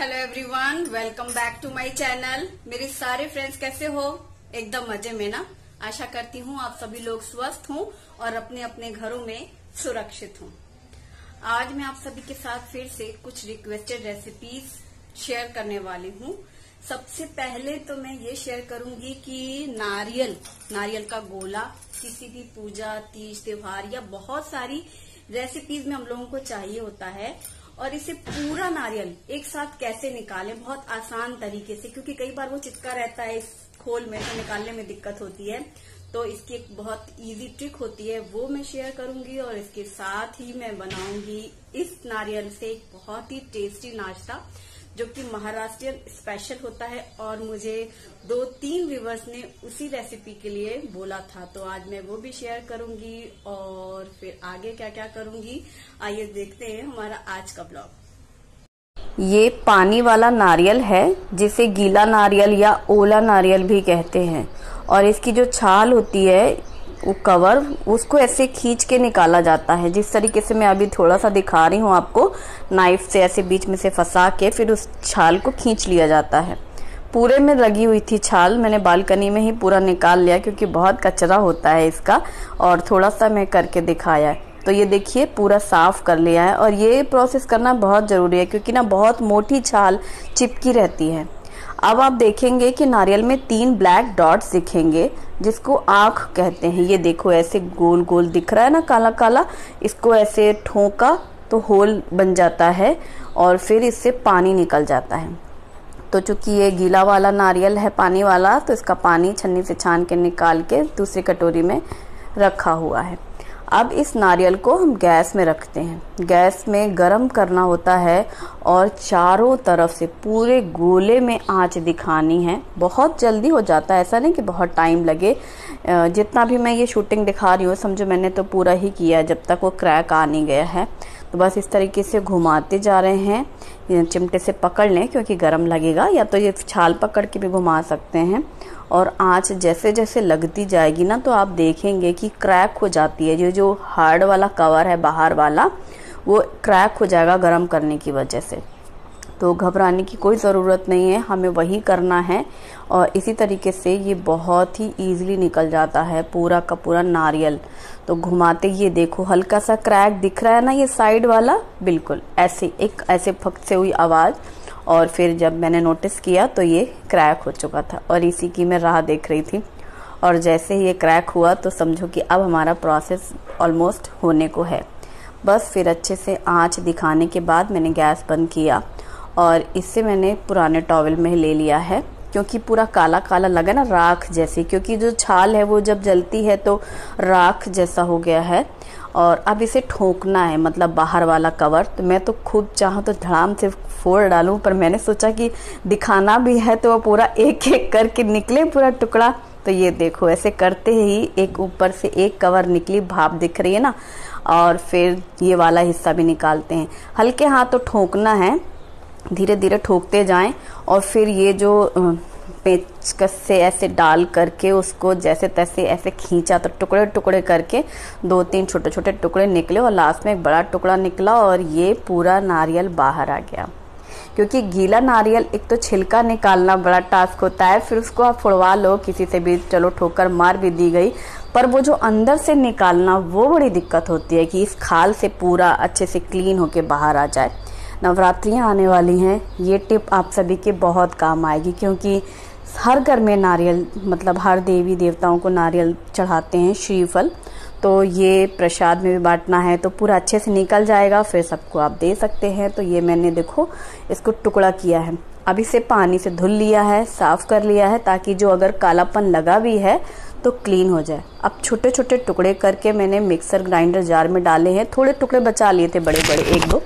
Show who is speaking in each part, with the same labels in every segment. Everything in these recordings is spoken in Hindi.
Speaker 1: Hello everyone, welcome back to my channel. मेरे सारे फ्रेंड्स कैसे हो? एकदम मजे में ना। आशा करती हूँ आप सभी लोग स्वस्थ हों और अपने अपने घरों में सुरक्षित हों। आज मैं आप सभी के साथ फिर से कुछ रिक्वेस्टेड रेसिपीज शेयर करने वाली हूँ। सबसे पहले तो मैं ये शेयर करूंगी कि नारियल का गोला किसी भी पूजा, तीज, त्योहार या बहुत सारी रेसिपीज में हम लोगों को चाहिए होता है। और इसे पूरा नारियल एक साथ कैसे निकालें बहुत आसान तरीके से, क्योंकि कई बार वो चिपका रहता है इस खोल में तो निकालने में दिक्कत होती है। तो इसकी एक बहुत इजी ट्रिक होती है, वो मैं शेयर करूंगी। और इसके साथ ही मैं बनाऊंगी इस नारियल से एक बहुत ही टेस्टी नाश्ता जो कि महाराष्ट्रियन स्पेशल होता है। और मुझे 2-3 व्यूवर्स ने उसी रेसिपी के लिए बोला था, तो आज मैं वो भी शेयर करूंगी। और फिर आगे क्या क्या करूंगी आइए देखते हैं हमारा आज का ब्लॉग।
Speaker 2: ये पानी वाला नारियल है जिसे गीला नारियल या ओला नारियल भी कहते हैं। और इसकी जो छाल होती है वो कवर, उसको ऐसे खींच के निकाला जाता है। जिस तरीके से मैं अभी थोड़ा सा दिखा रही हूँ आपको, नाइफ से ऐसे बीच में से फंसा के फिर उस छाल को खींच लिया जाता है। पूरे में लगी हुई थी छाल, मैंने बालकनी में ही पूरा निकाल लिया क्योंकि बहुत कचरा होता है इसका। और थोड़ा सा मैं करके दिखाया है, तो ये देखिए पूरा साफ कर लिया है। और ये प्रोसेस करना बहुत जरूरी है क्योंकि ना बहुत मोटी छाल चिपकी रहती है। अब आप देखेंगे कि नारियल में 3 ब्लैक डॉट्स दिखेंगे जिसको आँख कहते हैं। ये देखो ऐसे गोल गोल दिख रहा है ना, काला काला। इसको ऐसे ठोका तो होल बन जाता है और फिर इससे पानी निकल जाता है। तो चूंकि ये गीला वाला नारियल है, पानी वाला, तो इसका पानी छन्नी से छान के निकाल के दूसरी कटोरी में रखा हुआ है। अब इस नारियल को हम गैस में रखते हैं। गैस में गरम करना होता है और चारों तरफ से पूरे गोले में आंच दिखानी है। बहुत जल्दी हो जाता है, ऐसा नहीं कि बहुत टाइम लगे। जितना भी मैं ये शूटिंग दिखा रही हूँ समझो मैंने तो पूरा ही किया जब तक वो क्रैक आ नहीं गया है। तो बस इस तरीके से घुमाते जा रहे हैं। चिमटे से पकड़ लें क्योंकि गरम लगेगा, या तो ये छाल पकड़ के भी घुमा सकते हैं। और आंच जैसे जैसे लगती जाएगी ना तो आप देखेंगे कि क्रैक हो जाती है। ये जो हार्ड वाला कवर है बाहर वाला, वो क्रैक हो जाएगा गरम करने की वजह से। तो घबराने की कोई ज़रूरत नहीं है, हमें वही करना है। और इसी तरीके से ये बहुत ही ईजिली निकल जाता है पूरा का पूरा नारियल। तो घुमाते ये देखो हल्का सा क्रैक दिख रहा है ना, ये साइड वाला, बिल्कुल ऐसे एक ऐसे फक से हुई आवाज़। और फिर जब मैंने नोटिस किया तो ये क्रैक हो चुका था और इसी की मैं राह देख रही थी। और जैसे ही ये क्रैक हुआ तो समझो कि अब हमारा प्रोसेस ऑलमोस्ट होने को है। बस फिर अच्छे से आंच दिखाने के बाद मैंने गैस बंद किया और इससे मैंने पुराने टॉवल में ले लिया है क्योंकि पूरा काला काला लगा ना, राख जैसी, क्योंकि जो छाल है वो जब जलती है तो राख जैसा हो गया है। और अब इसे ठोकना है, मतलब बाहर वाला कवर। तो मैं तो खुद चाहूँ तो धड़ाम से फोड़ डालूं, पर मैंने सोचा कि दिखाना भी है तो वो पूरा एक एक करके निकले पूरा टुकड़ा। तो ये देखो ऐसे करते ही एक ऊपर से एक कवर निकली, भाप दिख रही है ना। और फिर ये वाला हिस्सा भी निकालते हैं। हल्के हाथ तो ठोकना है, धीरे धीरे ठोकते जाएं। और फिर ये जो पेचकस से ऐसे डाल करके उसको जैसे तैसे ऐसे खींचा तो टुकड़े टुकड़े करके 2-3 छोटे छोटे टुकड़े निकले और लास्ट में एक बड़ा टुकड़ा निकला और ये पूरा नारियल बाहर आ गया। क्योंकि गीला नारियल एक तो छिलका निकालना बड़ा टास्क होता है, फिर उसको आप फुड़वा लो किसी से भी, चलो ठोकर मार भी दी गई, पर वो जो अंदर से निकालना वो बड़ी दिक्कत होती है कि इस खाल से पूरा अच्छे से क्लीन होके बाहर आ जाए। नवरात्रियाँ आने वाली हैं, ये टिप आप सभी के बहुत काम आएगी क्योंकि हर घर में नारियल, मतलब हर देवी देवताओं को नारियल चढ़ाते हैं, श्रीफल। तो ये प्रसाद में भी बांटना है तो पूरा अच्छे से निकल जाएगा, फिर सबको आप दे सकते हैं। तो ये मैंने देखो इसको टुकड़ा किया है। अब इसे पानी से धुल लिया है, साफ कर लिया है ताकि जो अगर कालापन लगा भी है तो क्लीन हो जाए। अब छोटे छोटे टुकड़े करके मैंने मिक्सर ग्राइंडर जार में डाले हैं। थोड़े टुकड़े बचा लिए थे बड़े बड़े, 1-2,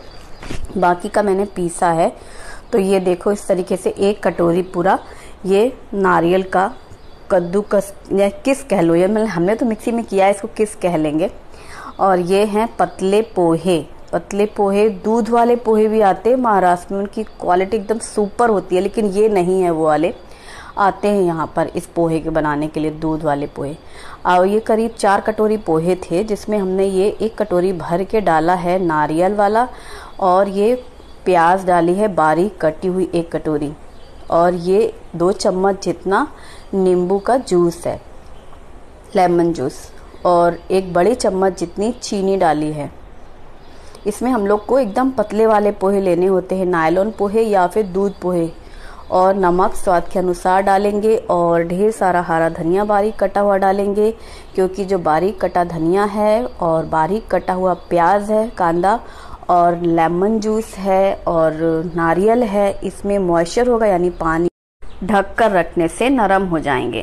Speaker 2: बाकी का मैंने पीसा है। तो ये देखो इस तरीके से एक कटोरी पूरा ये नारियल का कद्दूकस या किस कह लो, ये मतलब हमने तो मिक्सी में किया है, इसको किस कह लेंगे। और ये हैं पतले पोहे। पतले पोहे, दूध वाले पोहे भी आते हैं महाराष्ट्र में, उनकी क्वालिटी एकदम सुपर होती है, लेकिन ये नहीं है वो वाले आते हैं यहाँ पर इस पोहे के बनाने के लिए, दूध वाले पोहे। और ये करीब 4 कटोरी पोहे थे जिसमें हमने ये 1 कटोरी भर के डाला है नारियल वाला। और ये प्याज डाली है बारीक कटी हुई 1 कटोरी, और ये 2 चम्मच जितना नींबू का जूस है, लेमन जूस, और 1 बड़ी चम्मच जितनी चीनी डाली है। इसमें हम लोग को एकदम पतले वाले पोहे लेने होते हैं, नायलॉन पोहे या फिर दूध पोहे। और नमक स्वाद के अनुसार डालेंगे, और ढेर सारा हरा धनिया बारीक कटा हुआ डालेंगे, क्योंकि जो बारीक कटा धनिया है और बारीक कटा हुआ प्याज है, कांदा और लेमन जूस है और नारियल है, इसमें मॉइस्चर होगा, यानी पानी ढक कर रखने से नरम हो जाएंगे।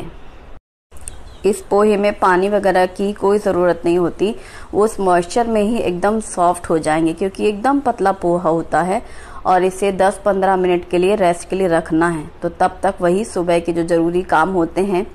Speaker 2: इस पोहे में पानी वगैरह की कोई ज़रूरत नहीं होती, उस मॉइस्चर में ही एकदम सॉफ्ट हो जाएंगे, क्योंकि एकदम पतला पोहा होता है। और इसे 10-15 मिनट के लिए रेस्ट के लिए रखना है। तो तब तक वही सुबह के जो ज़रूरी काम होते हैं,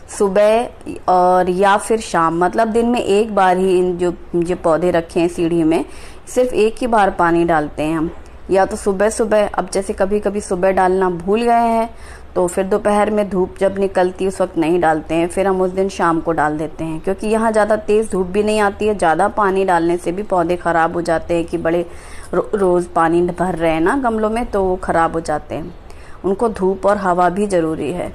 Speaker 2: सुबह और या फिर शाम, मतलब दिन में एक बार ही इन जो पौधे रखे हैं सीढ़ी में, सिर्फ एक ही बार पानी डालते हैं हम, या तो सुबह सुबह। अब जैसे कभी कभी सुबह डालना भूल गए हैं तो फिर दोपहर में धूप जब निकलती है उस वक्त नहीं डालते हैं, फिर हम उस दिन शाम को डाल देते हैं, क्योंकि यहाँ ज़्यादा तेज़ धूप भी नहीं आती है। ज़्यादा पानी डालने से भी पौधे ख़राब हो जाते हैं, कि बड़े रोज़ पानी भर रहे हैं ना गमलों में, तो वो ख़राब हो जाते हैं। उनको धूप और हवा भी ज़रूरी है।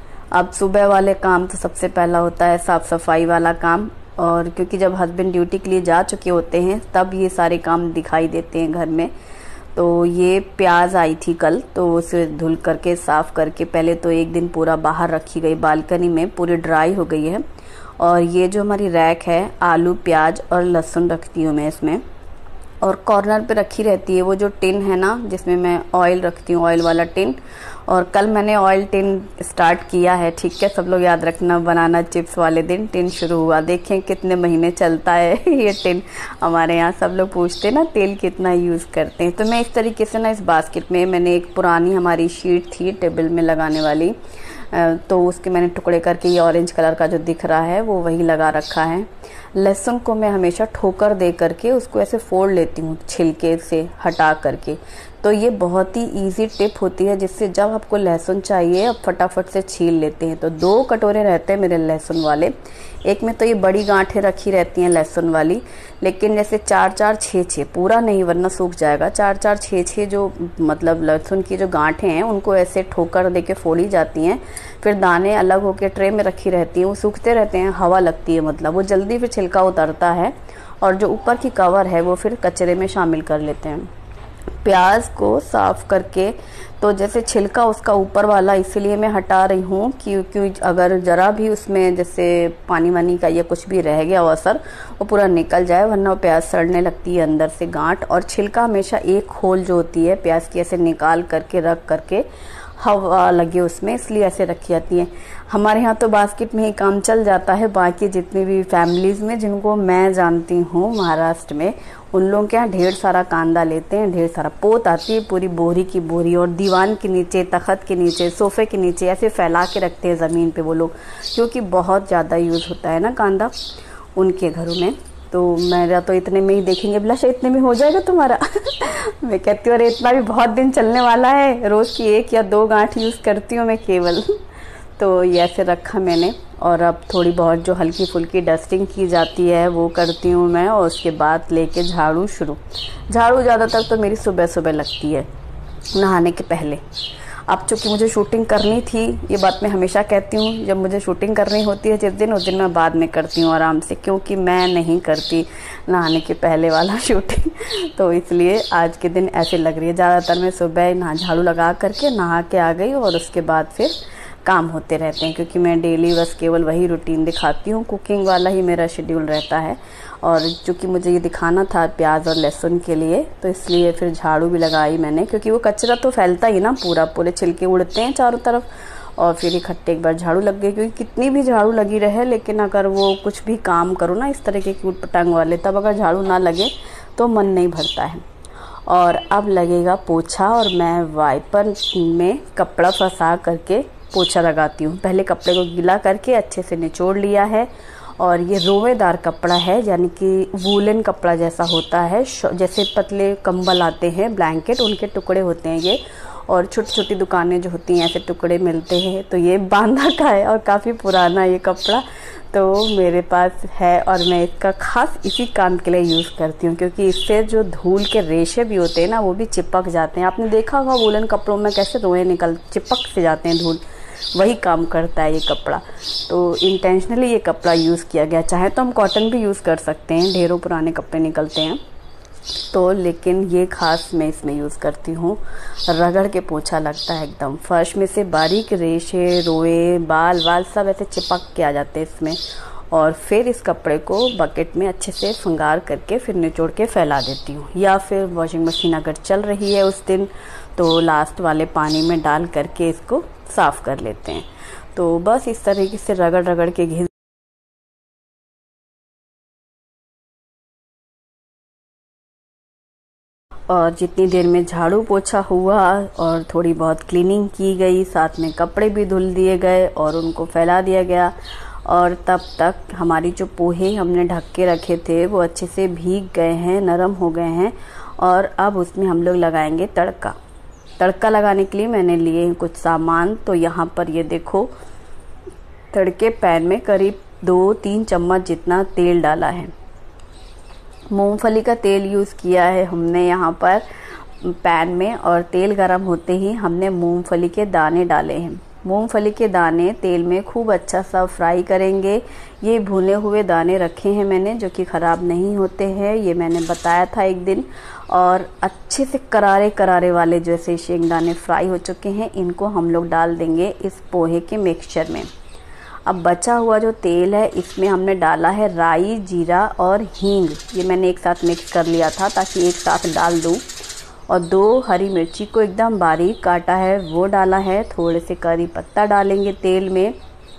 Speaker 2: अब सुबह वाले काम तो सबसे पहला होता है साफ़ सफाई वाला काम, और क्योंकि जब हस्बैंड ड्यूटी के लिए जा चुके होते हैं तब ये सारे काम दिखाई देते हैं घर में। तो ये प्याज आई थी कल, तो उसे धुल करके साफ़ करके पहले तो एक दिन पूरा बाहर रखी गई बालकनी में, पूरी ड्राई हो गई है। और ये जो हमारी रैक है, आलू प्याज और लहसुन रखती हूँ मैं इसमें, और कॉर्नर पे रखी रहती है वो जो टिन है ना, जिसमें मैं ऑयल रखती हूँ, ऑयल वाला टिन। और कल मैंने ऑयल टिन स्टार्ट किया है, ठीक है, सब लोग याद रखना, बनाना चिप्स वाले दिन टिन शुरू हुआ। देखें कितने महीने चलता है ये टिन। हमारे यहाँ सब लोग पूछते हैं ना तेल कितना यूज़ करते हैं। तो मैं इस तरीके से ना, इस बास्केट में मैंने एक पुरानी हमारी शीट थी टेबल में लगाने वाली, तो उसके मैंने टुकड़े करके ये ऑरेंज कलर का जो दिख रहा है वो वही लगा रखा है। लहसुन को मैं हमेशा ठोकर दे करके उसको ऐसे फोड़ लेती हूँ छिलके से हटा करके। तो ये बहुत ही इजी टिप होती है, जिससे जब आपको लहसुन चाहिए आप फटाफट से छील लेते हैं। तो 2 कटोरे रहते हैं मेरे लहसुन वाले, एक में तो ये बड़ी गांठें रखी रहती हैं लहसुन वाली, लेकिन जैसे 4-4, 6-6 पूरा नहीं वरना सूख जाएगा, 4-4, 6-6 जो मतलब लहसुन की जो गांठें हैं उनको ऐसे ठोकर दे के फोड़ी जाती हैं। फिर दाने अलग होके ट्रे में रखी रहती हैं, वो सूखते रहते हैं, हवा लगती है, मतलब वो जल्दी फिर छिलका उतरता है, और जो ऊपर की कवर है वो फिर कचरे में शामिल कर लेते हैं। प्याज को साफ करके, तो जैसे छिलका उसका ऊपर वाला इसलिए मैं हटा रही हूँ क्योंकि अगर ज़रा भी उसमें जैसे पानी वानी का या कुछ भी रह गया हो असर, वो पूरा निकल जाए, वरना वो प्याज सड़ने लगती है अंदर से गांठ। और छिलका हमेशा एक खोल जो होती है प्याज की ऐसे निकाल करके रख करके, हवा लगे उसमें, इसलिए ऐसे रखी जाती है। हमारे यहाँ तो बास्केट में ही काम चल जाता है। बाकी जितनी भी फैमिलीज़ में जिनको मैं जानती हूँ महाराष्ट्र में, उन लोगों के यहाँ ढेर सारा कांदा लेते हैं, ढेर सारा पोत आती है पूरी बोरी की बोरी, और दीवान के नीचे, तख्त के नीचे, सोफे के नीचे ऐसे फैला के रखते हैं ज़मीन पे वो लोग, क्योंकि बहुत ज़्यादा यूज़ होता है ना कांदा उनके घरों में। तो मेरा तो इतने में ही देखेंगे, बिलाशा इतने में हो जाएगा तुम्हारा मैं कहती हूँ अरे इतना भी बहुत दिन चलने वाला है, रोज़ की 1 या 2 गांठ यूज़ करती हूँ मैं केवल। तो ये ऐसे रखा मैंने, और अब थोड़ी बहुत जो हल्की फुल्की डस्टिंग की जाती है वो करती हूँ मैं, और उसके बाद लेके झाड़ू शुरू। झाड़ू ज़्यादातर तो मेरी सुबह सुबह लगती है नहाने के पहले। अब चूँकि मुझे शूटिंग करनी थी, ये बात मैं हमेशा कहती हूँ, जब मुझे शूटिंग करनी होती है जिस दिन, उस दिन मैं बाद में करती हूँ आराम से, क्योंकि मैं नहीं करती नहाने के पहले वाला शूटिंग। तो इसलिए आज के दिन ऐसे लग रही है। ज़्यादातर मैं सुबह झाड़ू लगा करके नहा के आ गई, और उसके बाद फिर काम होते रहते हैं, क्योंकि मैं डेली बस केवल वही रूटीन दिखाती हूँ, कुकिंग वाला ही मेरा शेड्यूल रहता है। और चूँकि मुझे ये दिखाना था प्याज और लहसुन के लिए, तो इसलिए फिर झाड़ू भी लगाई मैंने, क्योंकि वो कचरा तो फैलता ही ना, पूरे छिलके उड़ते हैं चारों तरफ, और फिर इकट्ठे एक बार झाड़ू लग गई। क्योंकि कितनी भी झाड़ू लगी रहे, लेकिन अगर वो कुछ भी काम करो ना इस तरह के कीट पतंग वाले, तब अगर झाड़ू ना लगे तो मन नहीं भरता है। और अब लगेगा पोछा, और मैं वाइपर में कपड़ा फंसा करके पोछा लगाती हूँ। पहले कपड़े को गीला करके अच्छे से निचोड़ लिया है, और ये रोवेदार कपड़ा है, यानी कि वूलन कपड़ा जैसा होता है, जैसे पतले कंबल आते हैं ब्लैंकेट, उनके टुकड़े होते हैं ये। और छोटी छोटी दुकानें जो होती हैं ऐसे टुकड़े मिलते हैं। तो ये बांदा का है और काफ़ी पुराना ये कपड़ा तो मेरे पास है और मैं इसका खास इसी काम के लिए यूज़ करती हूँ, क्योंकि इससे जो धूल के रेशे भी होते हैं ना वो भी चिपक जाते हैं। आपने देखा होगा वूलन कपड़ों में कैसे रोए चिपक से जाते हैं धूल, वही काम करता है ये कपड़ा। तो इंटेंशनली ये कपड़ा यूज़ किया गया। चाहे तो हम कॉटन भी यूज़ कर सकते हैं, ढेरों पुराने कपड़े निकलते हैं तो, लेकिन ये खास मैं इसमें यूज़ करती हूँ। रगड़ के पोछा लगता है एकदम, फर्श में से बारीक रेशे, रोए, बाल सब ऐसे चिपक के आ जाते हैं इसमें। और फिर इस कपड़े को बकेट में अच्छे से फंगार करके फिर निचोड़ के फैला देती हूँ, या फिर वॉशिंग मशीन अगर चल रही है उस दिन तो लास्ट वाले पानी में डाल करके इसको साफ़ कर लेते हैं। तो बस इस तरीके से रगड़ के घिस और जितनी देर में झाड़ू पोछा हुआ और थोड़ी बहुत क्लीनिंग की गई, साथ में कपड़े भी धुल दिए गए और उनको फैला दिया गया। और तब तक हमारी जो पोहे हमने ढक के रखे थे वो अच्छे से भीग गए हैं, नरम हो गए हैं। और अब उसमें हम लोग लगाएंगे तड़का लगाने के लिए मैंने लिए हैं कुछ सामान। तो यहाँ पर ये देखो, तड़के पैन में करीब 2-3 चम्मच जितना तेल डाला है। मूंगफली का तेल यूज़ किया है हमने यहाँ पर पैन में, और तेल गरम होते ही हमने मूंगफली के दाने डाले हैं। मूंगफली के दाने तेल में खूब अच्छा सा फ्राई करेंगे। ये भुने हुए दाने रखे हैं मैंने, जो कि ख़राब नहीं होते हैं, ये मैंने बताया था एक दिन। और अच्छे से करारे वाले जैसे शेंगदाने फ्राई हो चुके हैं, इनको हम लोग डाल देंगे इस पोहे के मिक्सचर में। अब बचा हुआ जो तेल है इसमें हमने डाला है राई, जीरा और हींग। ये मैंने एक साथ मिक्स कर लिया था ताकि एक साथ डाल दूँ। और 2 हरी मिर्ची को एकदम बारीक काटा है वो डाला है। थोड़े से करी पत्ता डालेंगे तेल में,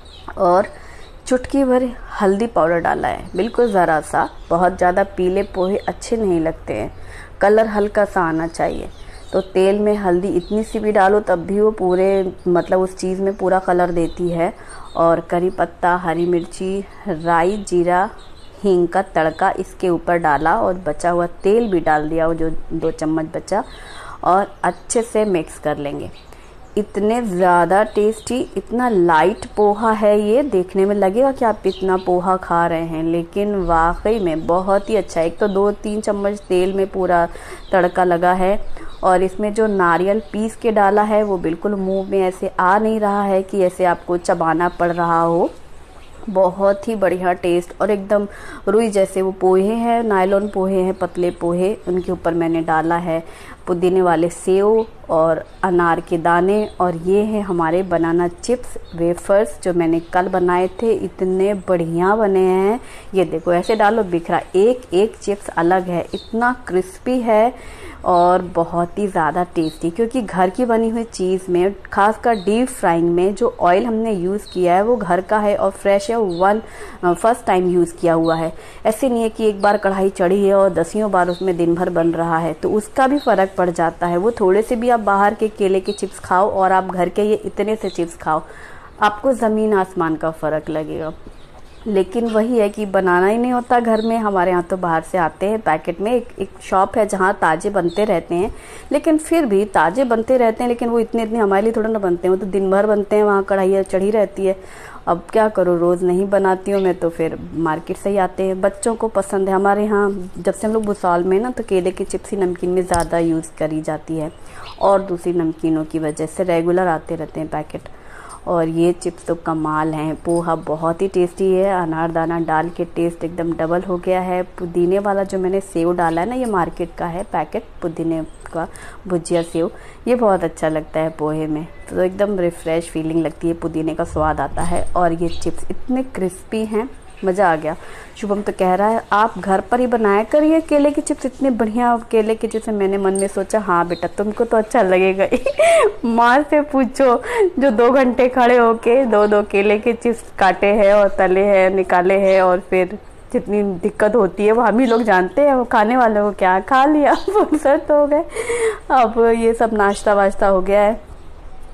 Speaker 2: और चुटकी भर हल्दी पाउडर डाला है, बिल्कुल ज़रा सा। बहुत ज़्यादा पीले पोहे अच्छे नहीं लगते हैं, कलर हल्का सा आना चाहिए। तो तेल में हल्दी इतनी सी भी डालो तब भी वो पूरे मतलब उस चीज़ में पूरा कलर देती है। और करी पत्ता, हरी मिर्ची, राई, जीरा, हींग का तड़का इसके ऊपर डाला और बचा हुआ तेल भी डाल दिया, वो जो 2 चम्मच बचा, और अच्छे से मिक्स कर लेंगे। इतने ज़्यादा टेस्टी, इतना लाइट पोहा है ये, देखने में लगेगा कि आप इतना पोहा खा रहे हैं, लेकिन वाकई में बहुत ही अच्छा है। एक तो 2-3 चम्मच तेल में पूरा तड़का लगा है, और इसमें जो नारियल पीस के डाला है वो बिल्कुल मुंह में ऐसे आ नहीं रहा है कि ऐसे आपको चबाना पड़ रहा हो। बहुत ही बढ़िया टेस्ट, और एकदम रुई जैसे वो पोहे हैं, नायलॉन पोहे हैं, पतले पोहे। उनके ऊपर मैंने डाला है पुदीने वाले सेव और अनार के दाने, और ये है हमारे बनाना चिप्स वेफर्स जो मैंने कल बनाए थे, इतने बढ़िया बने हैं। ये देखो ऐसे डालो बिखरा, एक एक चिप्स अलग है, इतना क्रिस्पी है और बहुत ही ज़्यादा टेस्टी। क्योंकि घर की बनी हुई चीज़ में, खासकर डीप फ्राइंग में जो ऑयल हमने यूज़ किया है वो घर का है और फ्रेश है, फर्स्ट टाइम यूज़ किया हुआ है। ऐसे नहीं है कि एक बार कढ़ाई चढ़ी है और दसियों बार उसमें दिन भर बन रहा है, तो उसका भी फ़र्क पड़ जाता है। वो थोड़े से भी आप बाहर के केले के चिप्स खाओ और आप घर के ये इतने से चिप्स खाओ, आपको ज़मीन आसमान का फ़र्क लगेगा। लेकिन वही है कि बनाना ही नहीं होता घर में। हमारे यहाँ तो बाहर से आते हैं पैकेट में। एक शॉप है जहाँ ताज़े बनते रहते हैं, लेकिन फिर भी ताज़े बनते रहते हैं, लेकिन वो इतने हमारे लिए थोड़ा ना बनते हैं, वो तो दिन भर बनते हैं, वहाँ कढ़ाई चढ़ी रहती है। अब क्या करो, रोज़ नहीं बनाती हूँ मैं, तो फिर मार्केट से ही आते हैं। बच्चों को पसंद है। हमारे यहाँ जब से हम लोग भुसावल में ना, तो केले की चिप्स ही नमकीन में ज़्यादा यूज़ करी जाती है, और दूसरी नमकीनों की वजह से रेगुलर आते रहते हैं पैकेट। और ये चिप्स तो कमाल हैं। पोहा बहुत ही टेस्टी है, अनारदाना डाल के टेस्ट एकदम डबल हो गया है। पुदीने वाला जो मैंने सेव डाला है ना, ये मार्केट का है पैकेट, पुदीने का भुजिया सेव, ये बहुत अच्छा लगता है पोहे में, तो एकदम रिफ़्रेश फीलिंग लगती है, पुदीने का स्वाद आता है। और ये चिप्स इतने क्रिस्पी हैं, मज़ा आ गया। शुभम तो कह रहा है आप घर पर ही बनाया करिए केले के चिप्स, इतने बढ़िया केले के चिप्स। मैंने मन में सोचा हाँ बेटा तुमको तो अच्छा लगेगा ही। माँ से पूछो जो 2 घंटे खड़े होके 2-2 केले के चिप्स काटे हैं और तले हैं, निकाले हैं, और फिर जितनी दिक्कत होती है वो हम ही लोग जानते हैं। वो खाने वालों को क्या, खा लिया, फुर्सत हो गए। अब ये सब नाश्ता वाश्ता हो गया है,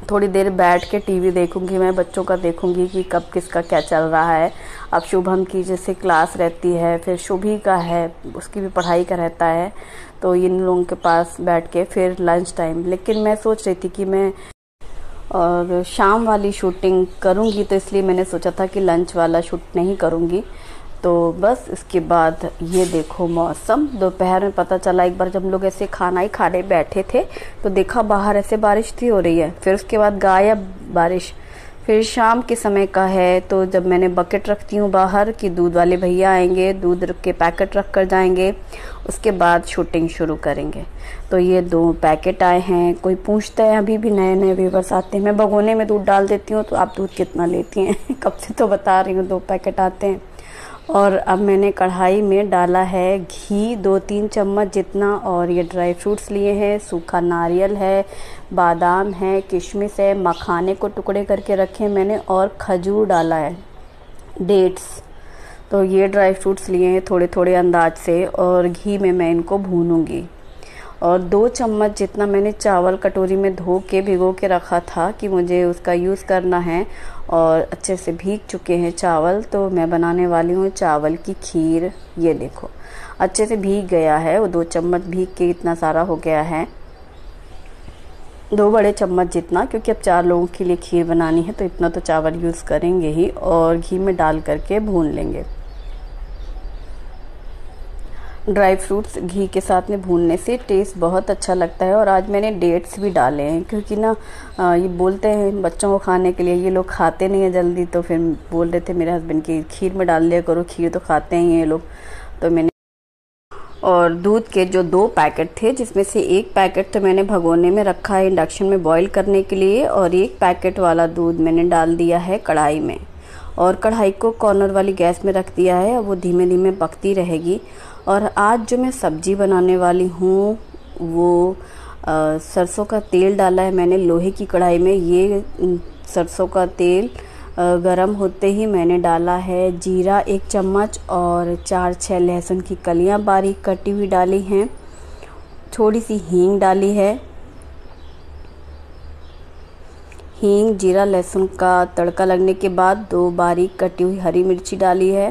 Speaker 2: थोड़ी देर बैठ के टीवी देखूंगी, मैं बच्चों का देखूंगी कि कब किसका क्या चल रहा है। अब शुभम की जैसे क्लास रहती है, फिर शुभी का है, उसकी भी पढ़ाई का रहता है, तो इन लोगों के पास बैठ के फिर लंच टाइम। लेकिन मैं सोच रही थी कि मैं और शाम वाली शूटिंग करूंगी, तो इसलिए मैंने सोचा था कि लंच वाला शूट नहीं करूंगी। तो बस इसके बाद ये देखो मौसम, दोपहर में पता चला, एक बार जब हम लोग ऐसे खाना ही खाने बैठे थे तो देखा बाहर ऐसे बारिश थी हो रही है, फिर उसके बाद गायब बारिश। फिर शाम के समय का है, तो जब मैंने बकेट रखती हूँ बाहर कि दूध वाले भैया आएंगे, दूध के पैकेट रख कर जाएंगे, उसके बाद शूटिंग शुरू करेंगे। तो ये 2 पैकेट आए हैं। कोई पूछता है, अभी भी नए नए व्यूवर्स आते हैं, मैं भगोने में दूध डाल देती हूँ, तो आप दूध कितना लेती हैं कब से तो बता रही हूँ, 2 पैकेट आते हैं। और अब मैंने कढ़ाई में डाला है घी 2-3 चम्मच जितना, और ये ड्राई फ्रूट्स लिए हैं, सूखा नारियल है, बादाम है, किशमिश है, मखाने को टुकड़े करके रखे मैंने, और खजूर डाला है, डेट्स। तो ये ड्राई फ्रूट्स लिए हैं थोड़े थोड़े अंदाज से, और घी में मैं इनको भूनूंगी। और 2 चम्मच जितना मैंने चावल कटोरी में धो के भिगो के रखा था कि मुझे उसका यूज़ करना है, और अच्छे से भीग चुके हैं चावल। तो मैं बनाने वाली हूँ चावल की खीर। ये देखो अच्छे से भीग गया है, वो 2 चम्मच भीग के इतना सारा हो गया है, 2 बड़े चम्मच जितना, क्योंकि अब 4 लोगों के लिए खीर बनानी है तो इतना तो चावल यूज़ करेंगे ही। और घी में डाल करके भून लेंगे। ड्राई फ्रूट्स घी के साथ में भूनने से टेस्ट बहुत अच्छा लगता है। और आज मैंने डेट्स भी डाले हैं, क्योंकि ना ये बोलते हैं बच्चों को खाने के लिए, ये लोग खाते नहीं है जल्दी, तो फिर बोल रहे थे मेरे हस्बैंड की खीर में डाल दिया करो, खीर तो खाते हैं ये लोग। तो मैंने, और दूध के जो 2 पैकेट थे, जिसमें से 1 पैकेट तो मैंने भगोने में रखा है इंडक्शन में बॉईल करने के लिए, और 1 पैकेट वाला दूध मैंने डाल दिया है कढ़ाई में, और कढ़ाई को कॉर्नर वाली गैस में रख दिया है। अब वो धीमे धीमे पकती रहेगी। और आज जो मैं सब्जी बनाने वाली हूँ वो सरसों का तेल डाला है मैंने लोहे की कढ़ाई में। ये सरसों का तेल गरम होते ही मैंने डाला है जीरा 1 चम्मच, और 4-6 लहसुन की कलियां बारीक कटी हुई डाली हैं, थोड़ी सी हींग डाली है। हींग जीरा लहसुन का तड़का लगने के बाद 2 बारीक कटी हुई हरी मिर्ची डाली है,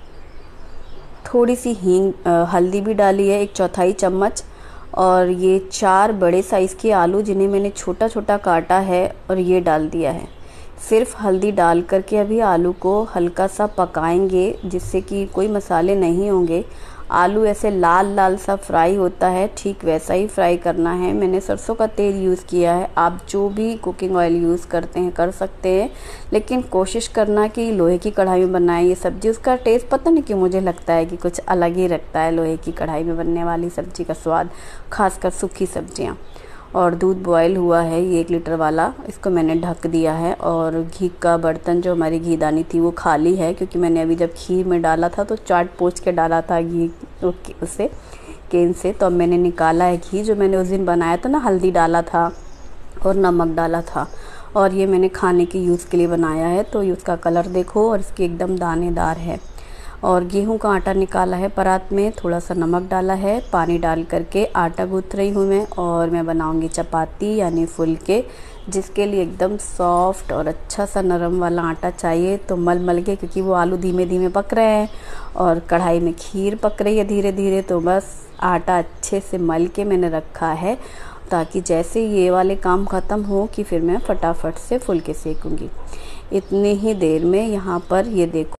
Speaker 2: थोड़ी सी हल्दी भी डाली है 1/4 चम्मच, और ये 4 बड़े साइज़ के आलू जिन्हें मैंने छोटा छोटा काटा है और ये डाल दिया है। सिर्फ हल्दी डाल करके अभी आलू को हल्का सा पकाएंगे, जिससे कि कोई मसाले नहीं होंगे। आलू ऐसे लाल लाल सा फ्राई होता है, ठीक वैसा ही फ्राई करना है। मैंने सरसों का तेल यूज़ किया है, आप जो भी कुकिंग ऑयल यूज़ करते हैं कर सकते हैं, लेकिन कोशिश करना कि लोहे की कढ़ाई में बनाएं ये सब्ज़ी। उसका टेस्ट पता नहीं क्यों मुझे लगता है कि कुछ अलग ही रखता है लोहे की कढ़ाई में बनने वाली सब्ज़ी का स्वाद, खासकर सूखी सब्जियाँ। और दूध बॉयल हुआ है ये 1 लीटर वाला, इसको मैंने ढक दिया है। और घी का बर्तन जो हमारी घीदानी थी वो खाली है, क्योंकि मैंने अभी जब खीर में डाला था तो चाट पोंछ के डाला था घी उससे केन से। तो अब मैंने निकाला है घी, जो मैंने उस दिन बनाया था ना, हल्दी डाला था और नमक डाला था, और ये मैंने खाने के यूज़ के लिए बनाया है। तो उसका कलर देखो, और इसके एकदम दानेदार है। और गेहूं का आटा निकाला है परात में, थोड़ा सा नमक डाला है, पानी डाल करके आटा गूँथ रही हूँ मैं। और मैं बनाऊंगी चपाती यानी फुलके, जिसके लिए एकदम सॉफ्ट और अच्छा सा नरम वाला आटा चाहिए। तो मल मल के, क्योंकि वो आलू धीमे धीमे पक रहे हैं और कढ़ाई में खीर पक रही है धीरे धीरे, तो बस आटा अच्छे से मल के मैंने रखा है, ताकि जैसे ये वाले काम ख़त्म हो कि फिर मैं फटाफट से फुलके सेकूँगी। इतनी ही देर में यहाँ पर ये देखो,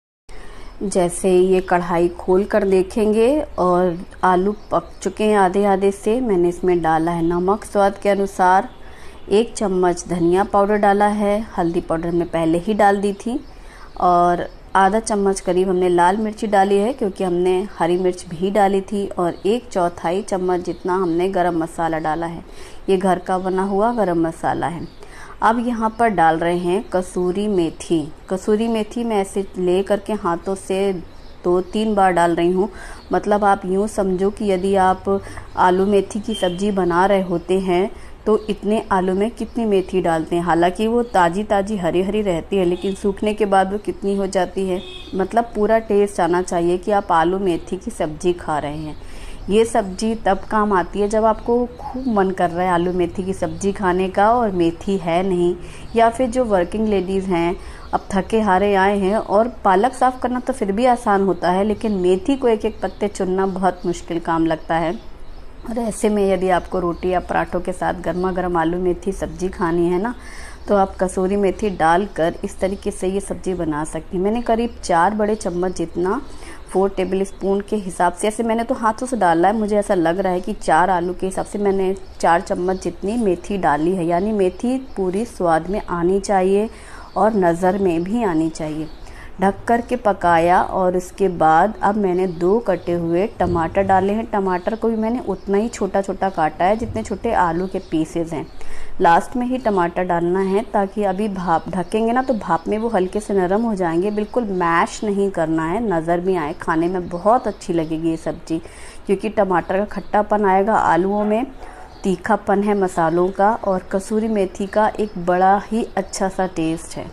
Speaker 2: जैसे ये कढ़ाई खोल कर देखेंगे और आलू पक चुके हैं आधे आधे से। मैंने इसमें डाला है नमक स्वाद के अनुसार, 1 चम्मच धनिया पाउडर डाला है, हल्दी पाउडर हमने पहले ही डाल दी थी, और आधा चम्मच करीब हमने लाल मिर्ची डाली है, क्योंकि हमने हरी मिर्च भी डाली थी। और 1/4 चम्मच जितना हमने गरम मसाला डाला है, ये घर का बना हुआ गरम मसाला है। अब यहाँ पर डाल रहे हैं कसूरी मेथी। कसूरी मेथी मैं ऐसे ले करके हाथों से 2-3 बार डाल रही हूँ। मतलब आप यूँ समझो कि यदि आप आलू मेथी की सब्ज़ी बना रहे होते हैं तो इतने आलू में कितनी मेथी डालते हैं। हालांकि वो ताज़ी ताज़ी हरी हरी रहती है, लेकिन सूखने के बाद वो कितनी हो जाती है। मतलब पूरा टेस्ट आना चाहिए कि आप आलू मेथी की सब्ज़ी खा रहे हैं। ये सब्जी तब काम आती है जब आपको खूब मन कर रहा है आलू मेथी की सब्जी खाने का और मेथी है नहीं, या फिर जो वर्किंग लेडीज़ हैं अब थके हारे आए हैं। और पालक साफ़ करना तो फिर भी आसान होता है, लेकिन मेथी को एक एक पत्ते चुनना बहुत मुश्किल काम लगता है। और ऐसे में यदि आपको रोटी या पराठों के साथ गर्मा गर्म आलू मेथी सब्जी खानी है ना, तो आप कसूरी मेथी डालकर इस तरीके से ये सब्ज़ी बना सकती हैं। मैंने करीब 4 बड़े चम्मच जितना 4 टेबल स्पून के हिसाब से, ऐसे मैंने तो हाथों से डाला है, मुझे ऐसा लग रहा है कि 4 आलू के हिसाब से मैंने 4 चम्मच जितनी मेथी डाली है। यानी मेथी पूरी स्वाद में आनी चाहिए और नज़र में भी आनी चाहिए। ढक कर के पकाया और इसके बाद अब मैंने 2 कटे हुए टमाटर डाले हैं। टमाटर को भी मैंने उतना ही छोटा छोटा काटा है जितने छोटे आलू के पीसेज हैं। लास्ट में ही टमाटर डालना है ताकि अभी भाप ढकेंगे ना तो भाप में वो हल्के से नरम हो जाएंगे। बिल्कुल मैश नहीं करना है, नज़र भी आए, खाने में बहुत अच्छी लगेगी ये सब्ज़ी, क्योंकि टमाटर का खट्टापन आएगा, आलूओं में तीखापन है मसालों का, और कसूरी मेथी का एक बड़ा ही अच्छा सा टेस्ट है।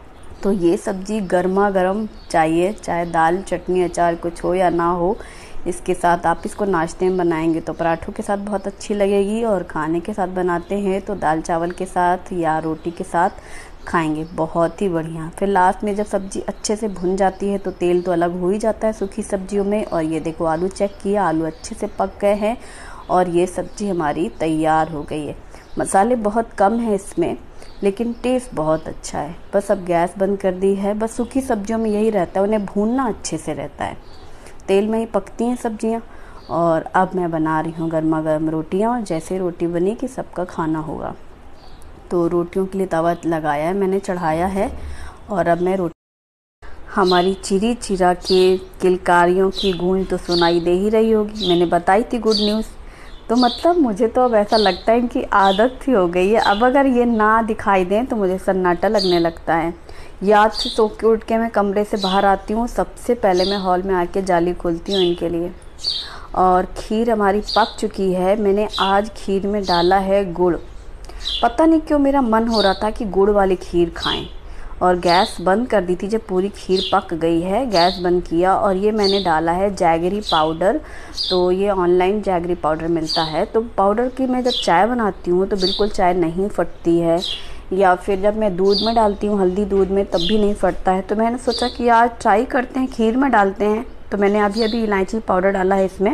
Speaker 2: तो ये सब्ज़ी गर्मा गर्म चाहिए, चाहे दाल चटनी अचार कुछ हो या ना हो। इसके साथ आप इसको नाश्ते में बनाएंगे तो पराठों के साथ बहुत अच्छी लगेगी, और खाने के साथ बनाते हैं तो दाल चावल के साथ या रोटी के साथ खाएंगे, बहुत ही बढ़िया। फिर लास्ट में जब सब्ज़ी अच्छे से भुन जाती है तो तेल तो अलग हो ही जाता है सूखी सब्जियों में। और ये देखो आलू चेक किया, आलू अच्छे से पक गए हैं और ये सब्ज़ी हमारी तैयार हो गई है। मसाले बहुत कम हैं इसमें, लेकिन टेस्ट बहुत अच्छा है। बस अब गैस बंद कर दी है। बस सूखी सब्जियों में यही रहता है, उन्हें भूनना अच्छे से रहता है, तेल में ही पकती हैं सब्जियां। और अब मैं बना रही हूँ गर्मा गर्म रोटियाँ, और जैसे रोटी बनी कि सबका खाना होगा। तो रोटियों के लिए तवा लगाया है मैंने, चढ़ाया है, और अब मैं रोटी, हमारी चिरी चिरा के किलकारियों की गूंज तो सुनाई दे ही रही होगी। मैंने बताई थी गुड न्यूज़, तो मतलब मुझे तो अब ऐसा लगता है कि आदत सी हो गई है। अब अगर ये ना दिखाई दें तो मुझे सन्नाटा लगने लगता है। याद से सो के उठ के मैं कमरे से बाहर आती हूँ, सबसे पहले मैं हॉल में आके जाली खोलती हूँ इनके लिए। और खीर हमारी पक चुकी है। मैंने आज खीर में डाला है गुड़। पता नहीं क्यों मेरा मन हो रहा था कि गुड़ वाली खीर खाएं, और गैस बंद कर दी थी। जब पूरी खीर पक गई है गैस बंद किया, और ये मैंने डाला है जैगरी पाउडर। तो ये ऑनलाइन जैगरी पाउडर मिलता है, तो पाउडर की मैं जब चाय बनाती हूँ तो बिल्कुल चाय नहीं फटती है, या फिर जब मैं दूध में डालती हूँ हल्दी दूध में तब भी नहीं फटता है। तो मैंने सोचा कि आज ट्राई करते हैं, खीर में डालते हैं। तो मैंने अभी इलायची पाउडर डाला है इसमें,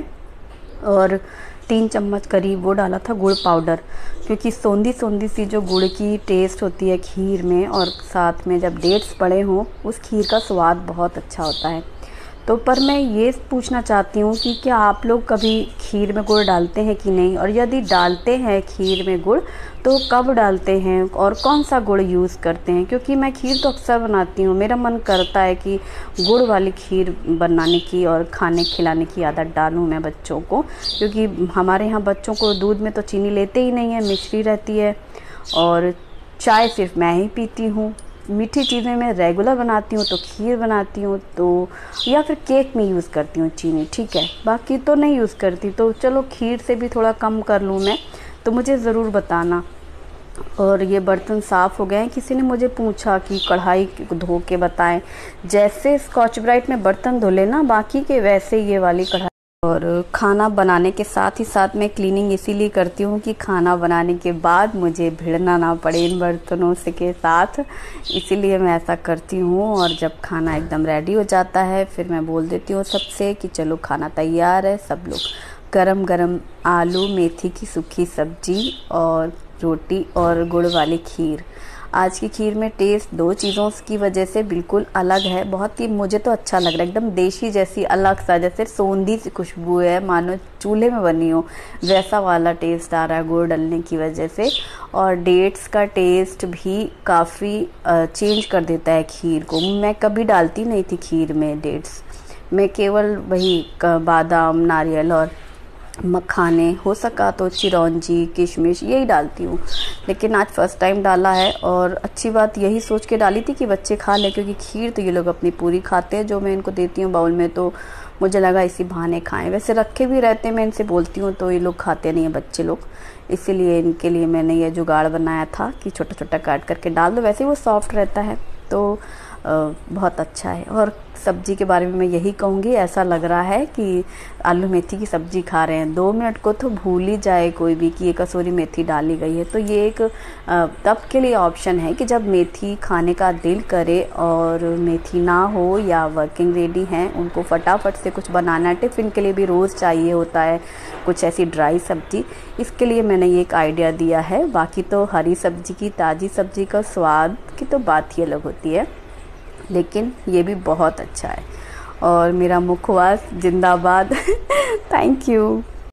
Speaker 2: और 3 चम्मच करीब वो डाला था गुड़ पाउडर, क्योंकि सौंधी सौंधी सी जो गुड़ की टेस्ट होती है खीर में, और साथ में जब डेट्स पड़े हों उस खीर का स्वाद बहुत अच्छा होता है। तो पर मैं ये पूछना चाहती हूँ कि क्या आप लोग कभी खीर में गुड़ डालते हैं कि नहीं, और यदि डालते हैं खीर में गुड़ तो कब डालते हैं और कौन सा गुड़ यूज़ करते हैं। क्योंकि मैं खीर तो अक्सर बनाती हूँ, मेरा मन करता है कि गुड़ वाली खीर बनाने की और खाने खिलाने की आदत डालूँ मैं बच्चों को, क्योंकि हमारे यहाँ बच्चों को दूध में तो चीनी लेते ही नहीं है, मिश्री रहती है, और चाय सिर्फ मैं ही पीती हूँ। मीठी चीज़ें मैं रेगुलर बनाती हूँ तो खीर बनाती हूँ, तो या फिर केक में यूज़ करती हूँ चीनी, ठीक है, बाकी तो नहीं यूज़ करती। तो चलो खीर से भी थोड़ा कम कर लूँ मैं, तो मुझे ज़रूर बताना। और ये बर्तन साफ़ हो गए हैं। किसी ने मुझे पूछा कि कढ़ाई धो के बताएं। जैसे स्कॉच ब्राइट में बर्तन धो लेना बाकी के, वैसे ये वाली कढ़ाई। और खाना बनाने के साथ ही साथ मैं क्लीनिंग इसीलिए करती हूँ कि खाना बनाने के बाद मुझे भिड़ना ना पड़े इन बर्तनों से के साथ, इसीलिए मैं ऐसा करती हूँ। और जब खाना एकदम रेडी हो जाता है फिर मैं बोल देती हूँ सबसे कि चलो खाना तैयार है। सब लोग गरम गरम आलू मेथी की सूखी सब्जी और रोटी और गुड़ वाली खीर। आज की खीर में टेस्ट 2 चीज़ों की वजह से बिल्कुल अलग है, बहुत ही मुझे तो अच्छा लग रहा है, एकदम देशी जैसी अलग सा, जैसे सौंधी सी खुशबू है, मानो चूल्हे में बनी हो, वैसा वाला टेस्ट आ रहा है गुड़ डलने की वजह से। और डेट्स का टेस्ट भी काफ़ी चेंज कर देता है खीर को। मैं कभी डालती नहीं थी खीर में डेट्स, मैं केवल वही बादाम नारियल और मखाने, हो सका तो चिरौंजी किशमिश यही डालती हूँ, लेकिन आज फर्स्ट टाइम डाला है। और अच्छी बात यही सोच के डाली थी कि बच्चे खा लें, क्योंकि खीर तो ये लोग अपनी पूरी खाते हैं जो मैं इनको देती हूँ बाउल में, तो मुझे लगा इसी बहाने खाएं। वैसे रखे भी रहते हैं, मैं इनसे बोलती हूँ तो ये लोग खाते नहीं हैं बच्चे लोग, इसीलिए इनके लिए मैंने ये जुगाड़ बनाया था कि छोटा छोटा काट करके डाल दो, वैसे वो सॉफ्ट रहता है। तो बहुत अच्छा है। और सब्जी के बारे में मैं यही कहूँगी, ऐसा लग रहा है कि आलू मेथी की सब्जी खा रहे हैं। 2 मिनट को तो भूल ही जाए कोई भी कि ये कसूरी मेथी डाली गई है। तो ये एक तब के लिए ऑप्शन है कि जब मेथी खाने का दिल करे और मेथी ना हो या वर्किंग लेडी हैं, उनको फटाफट से कुछ बनाना है, टिफ़िन के लिए भी रोज़ चाहिए होता है कुछ ऐसी ड्राई सब्जी, इसके लिए मैंने ये एक आइडिया दिया है। बाकी तो हरी सब्जी की, ताज़ी सब्जी का स्वाद की तो बात ही अलग होती है, लेकिन ये भी बहुत अच्छा है। और मेरा मुखवास जिंदाबाद। Thank you.